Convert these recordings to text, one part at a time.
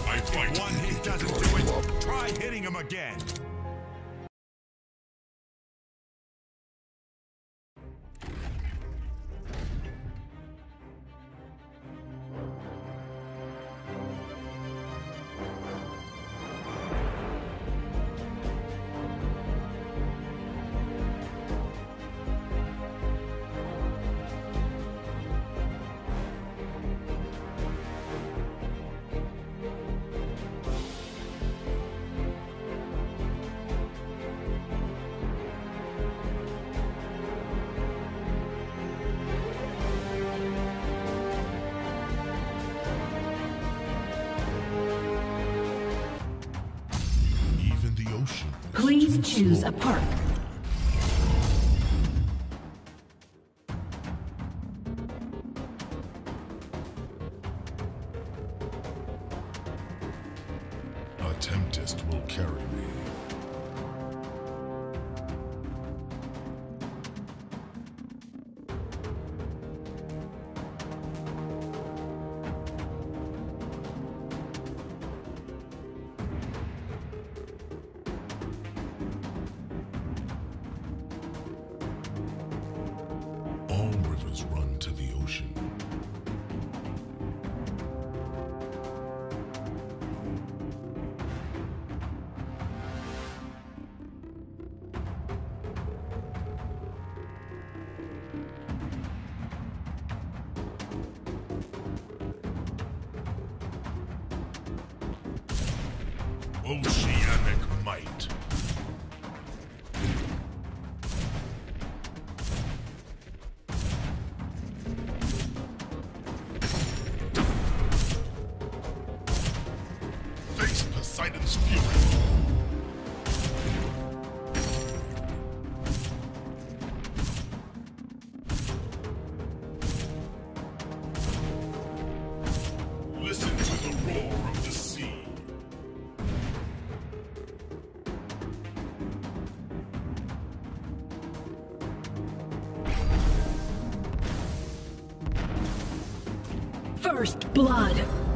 I fight. One hit doesn't do it. Try hitting him again. Please choose a park. A tempest will carry me. All rivers run to the ocean. Oceanic might. Face Poseidon's fury. Listen to the roar of the sea. First blood.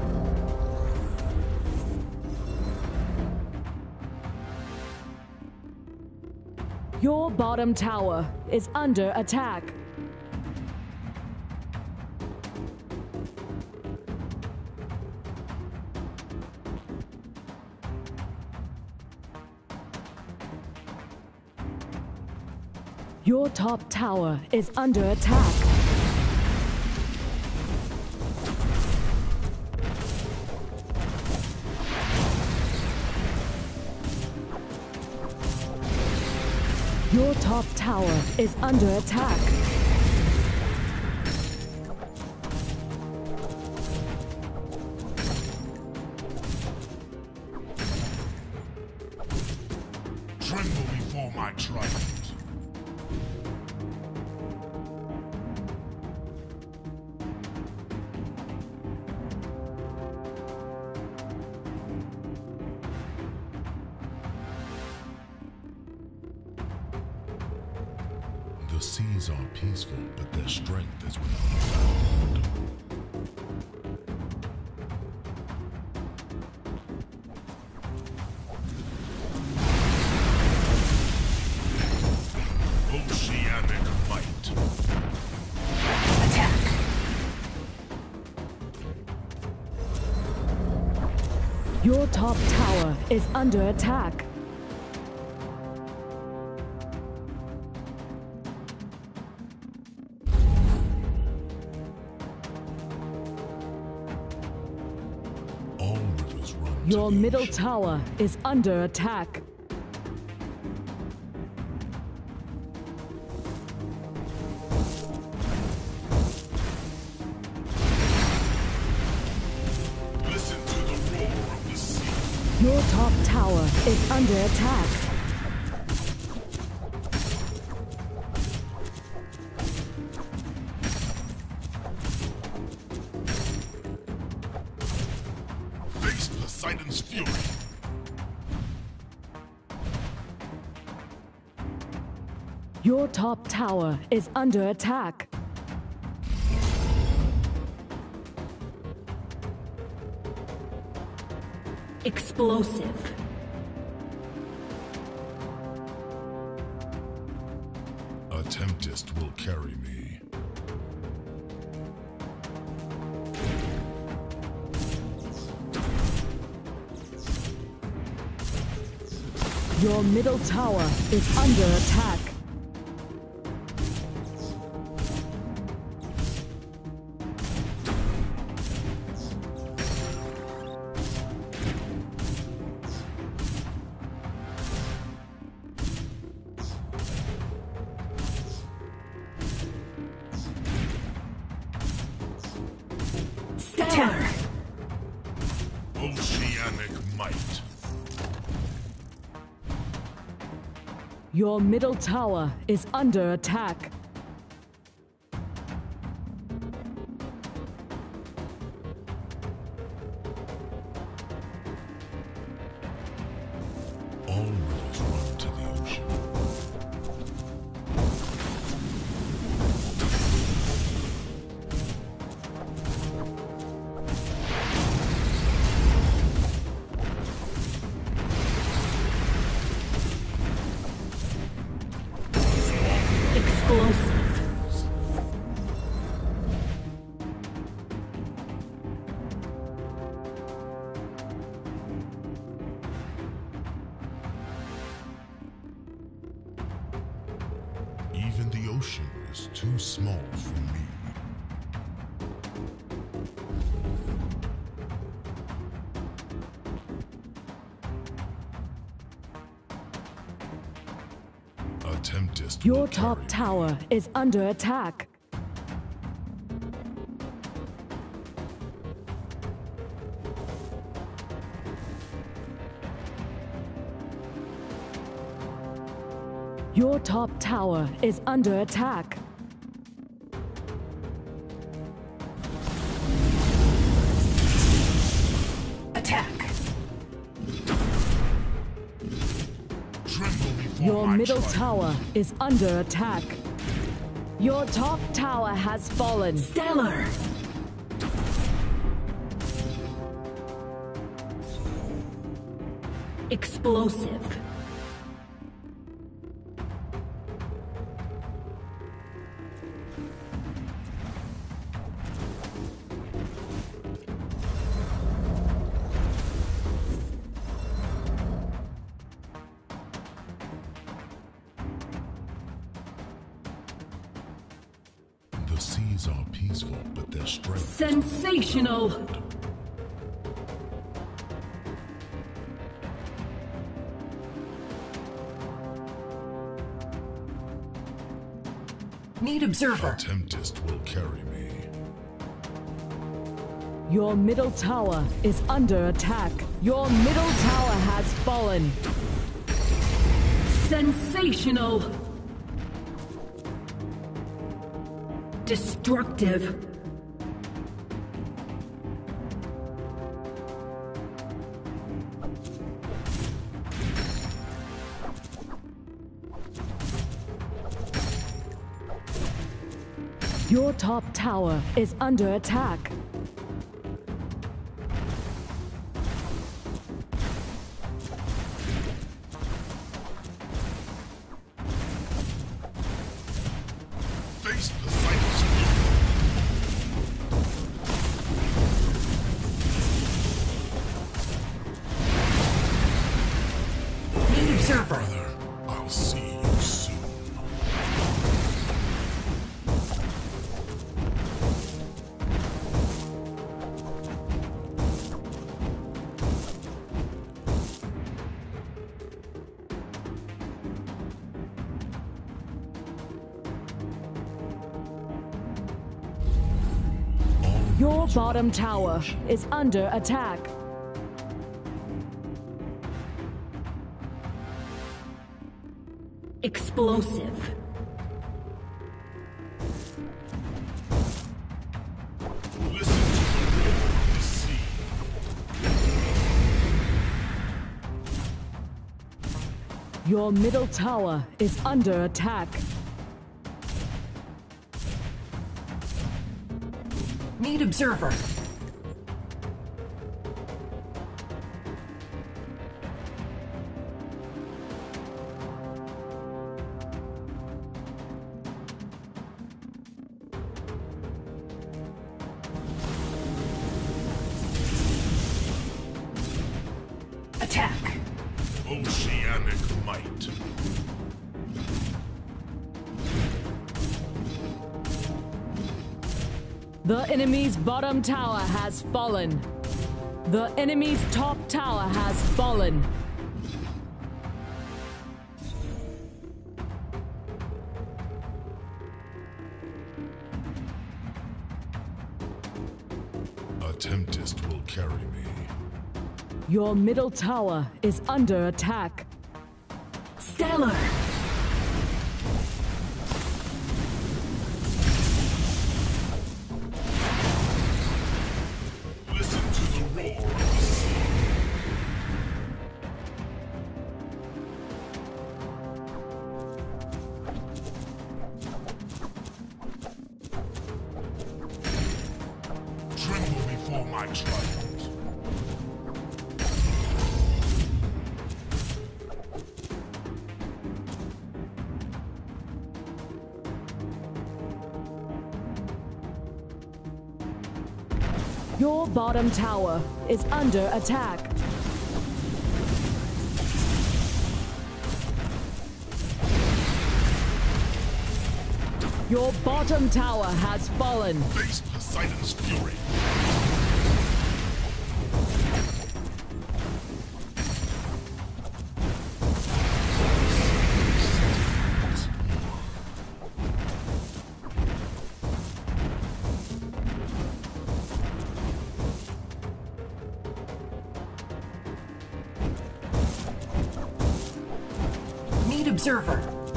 Your bottom tower is under attack. Your top tower is under attack. Your top tower is under attack. Tremble before my trident. The seas are peaceful, but their strength is without bound. Oceanic might. Attack. Your top tower is under attack. All rivers run to Your the middle ocean. tower is under attack. Listen to the roar of the sea. Your top tower is under attack. Face Poseidon's fury. Your top tower is under attack. Explosive. A tempest will carry me. Your middle tower is under attack. Stellar. Oceanic might. Your middle tower is under attack. All rivers run to the ocean. Explosive. Even the ocean is too small for me. A tempest Your will top carry me. tower is under attack. Your top tower is under attack. Attack. Tremble before Your my middle triumph. tower is under attack. Your top tower has fallen. Stellar. Explosive. The seas are peaceful, but their strength. Sensational. Need A observer. tempest will carry me. Your middle tower is under attack. Your middle tower has fallen. Sensational. Destructive. Your top tower is under attack. Face the cycles. Need observer. Brother, I'll see you soon. Your bottom tower is under attack. Explosive. Listen to the roar of the sea. Your middle tower is under attack. Need observer. Epic might. The enemy's bottom tower has fallen. The enemy's top tower has fallen. A tempest will carry me. Your middle tower is under attack. Stellar. Listen to the roar of the sea. Tremble before my triumph. Your bottom tower is under attack. Your bottom tower has fallen. Face Poseidon's fury. Need observer.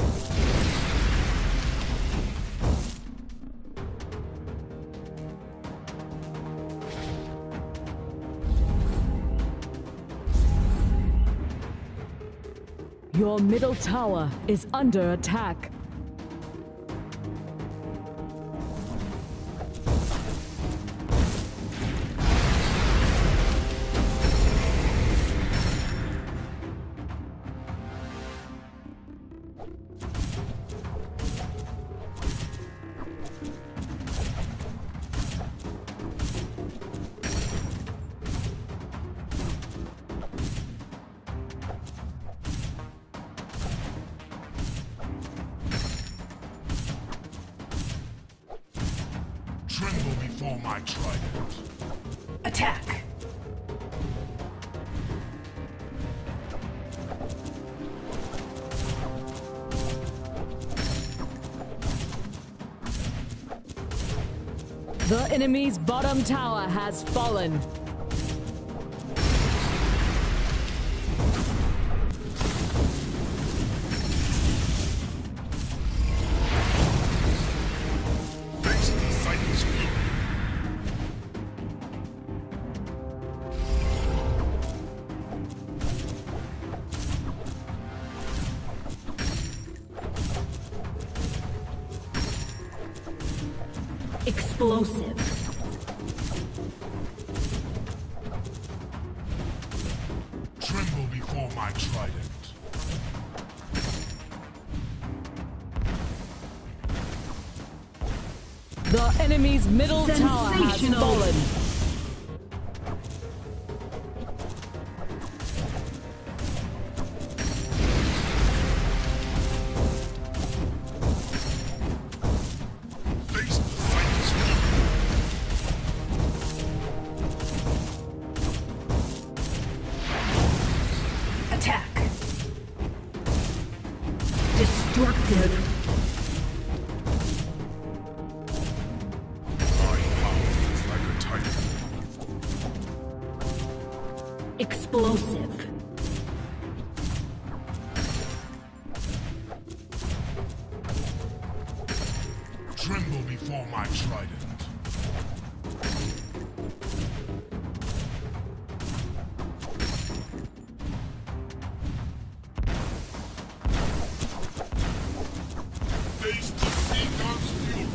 Your middle tower is under attack. Tremble before my trident. Attack. The enemy's bottom tower has fallen. Face Poseidon's fury. Explosive. Tremble before my trident. The enemy's middle tower has Sensational. fallen. Face Poseidon's fury. Attack. Destructive. My power is like a titan. Explosive. Tremble before my trident. Face the sea god's fury.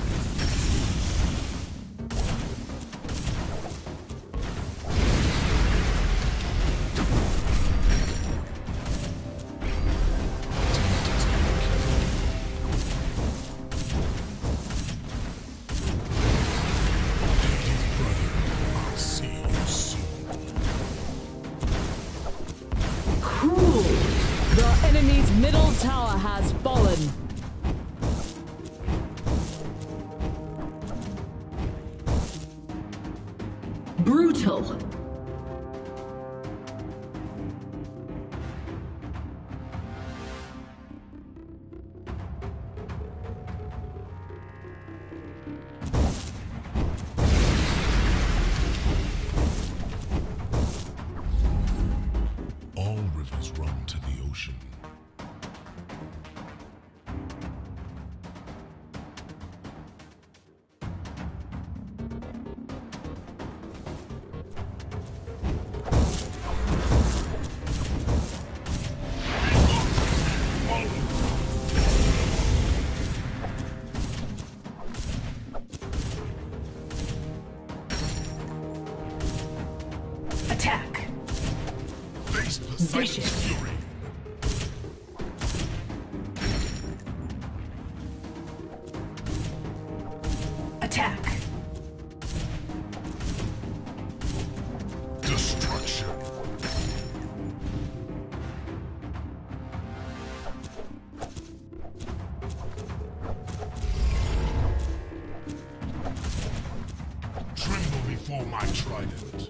enemy's middle tower has fallen. Brutal. All rivers run to the ocean. Attack. Face Poseidon's Vicious. fury. Attack. Destruction. Tremble before my trident.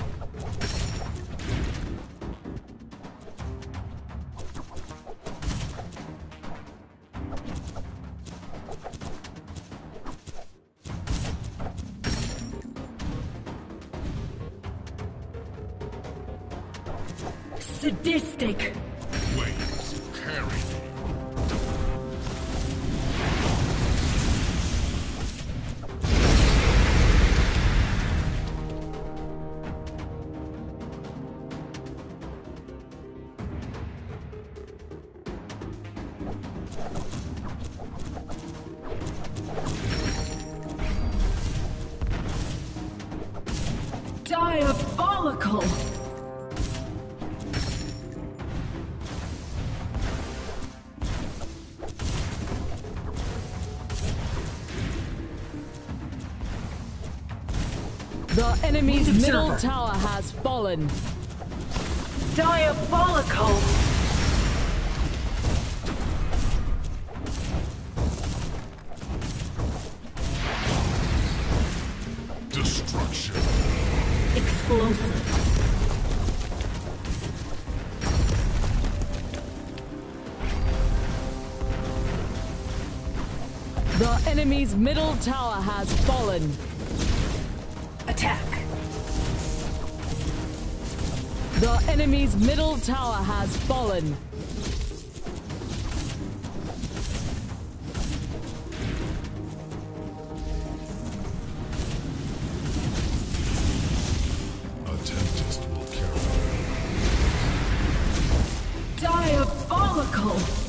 Sadistic. Waves carry me. Diabolical. The enemy's Wounded middle server. tower has fallen. Diabolical. Destruction. Explosive. The enemy's middle tower has fallen. Attack. The enemy's middle tower has fallen. A tempest will carry. Diabolical.